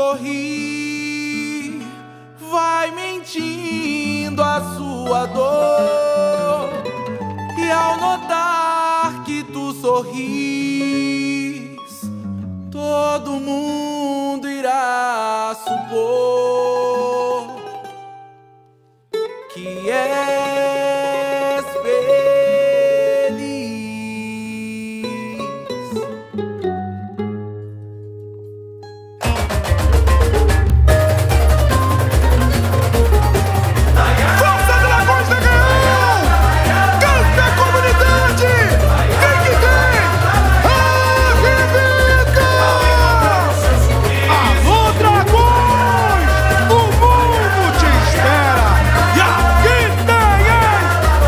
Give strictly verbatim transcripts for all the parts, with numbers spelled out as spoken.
sorrir, vai mentindo a sua dor. E ao notar que tu sorris, todo mundo irá supor que és feliz. Força Dragões da Gael! Canta a comunidade! Quem que tem? Arrebenta! Alô, Dragões! O mundo te espera! E aqui tem, hein?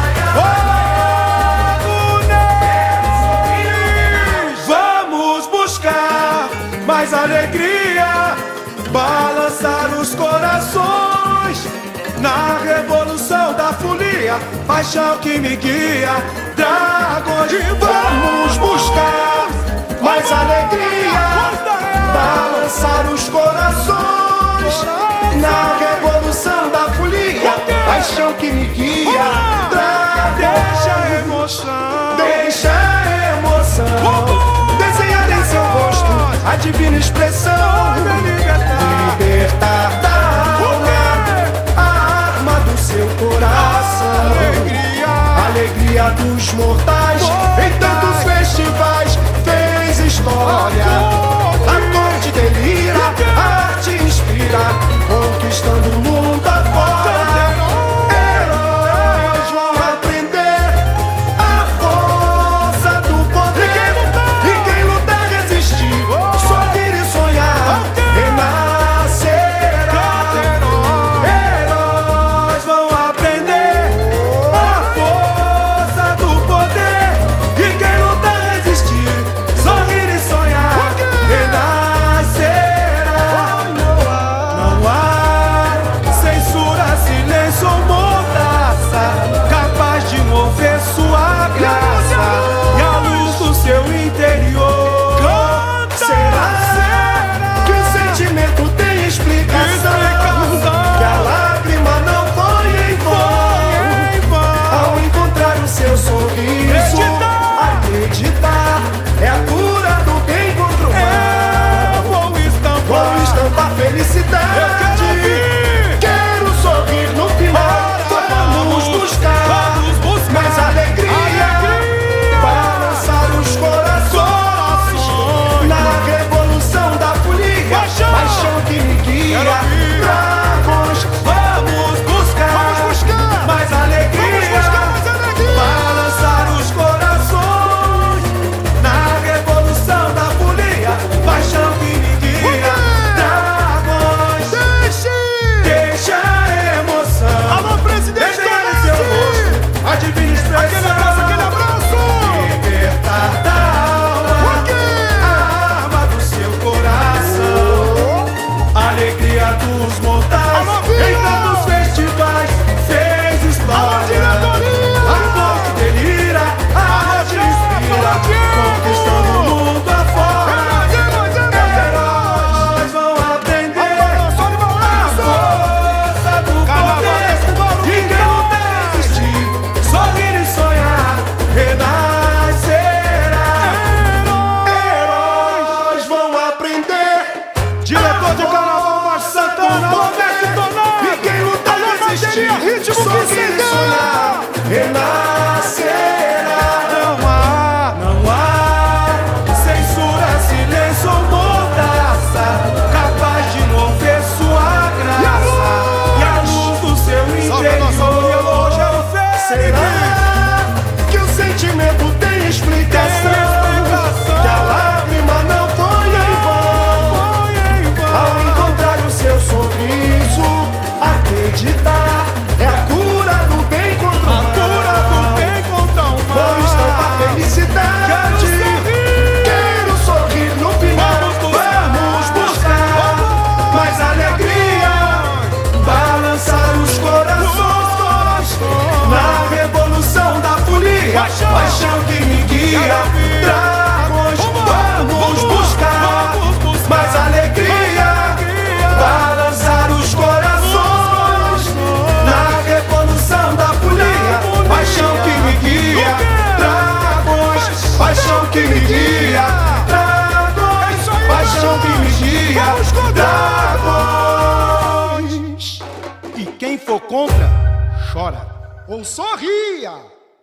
Fogo neles! Vamos buscar mais alegria, balançar os corações na revolução da folia, paixão que me guia. Dragões, vamos buscar mais alegria, balançar os corações na revolução da folia, paixão que me guia. Dragões, deixa a emoção, deixa a emoção desenhar em seu rosto a divina expressão. Libertar da alma a arma do seu coração, alegria, alegria dos mortais. Em tantos festivais fez história. A corte delira, a arte inspira, conquistando o mundo afora. Heróis vão aprender a força do poder. E quem lutar resistir, sorrir e sonhar, renascerá. Heróis vão aprender a força do poder. E quem lutar resistir, sorrir e sonhar, renascerá. Não há censura, silêncio ou mordaça capaz de mover sua graça e a luz do seu interior. Será que o sentimento tem explicação? Que a lágrima não foi em vão ao encontrar o seu sorriso. Acreditar é a cura do bem contra o mal. Vou estampar felicidade. Quero sorrir no final. Vamos buscar mais alegria, balançar os corações na revolução da folia, paixão que me guia. Dragões, vamos buscar mais alegria, balançar os corações na revolução da folia, paixão que me guia. Dragões, deixa a emoção. Alô, presidente, desenhar em seu rosto a divina expressão. Aquele abraço, aquele abraço. Libertar da alma a arma do seu coração, alegria dos mortais. Em tantos festivais fez história. A corte delira, a arte inspira, conquistando o mundo afora. Heróis vão aprender a força do poder. E quem lutar resistir, sorrir e sonhar, renascerá. Heróis vão aprender. Diretor de carnaval, Márcio Santana, Roberto Tonal. E quem lutar resistir, sorrir e sonhar, renascerá. Não há, não há censura, silêncio ou mordaça capaz de mover sua graça e a luz do seu interior. Será que o sentimento tem explicação? Que a lágrima não foi em vão ao encontrar o seu sorriso. Acreditar é a cura do bem contra o mal. Vou estampar felicidade. Quero sorrir no final. Vamos buscar mais alegria, balançar os corações na revolução da folia, paixão que me guia. Dragões, vamos buscar mais alegria, Quem for contra, chora ou sorria.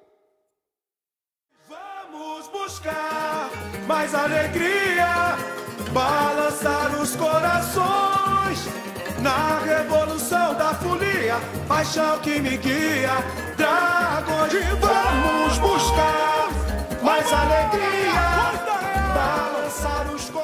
Vamos buscar mais alegria, balançar os corações na revolução da folia, paixão que me guia, dragões. Vamos buscar mais alegria, balançar os corações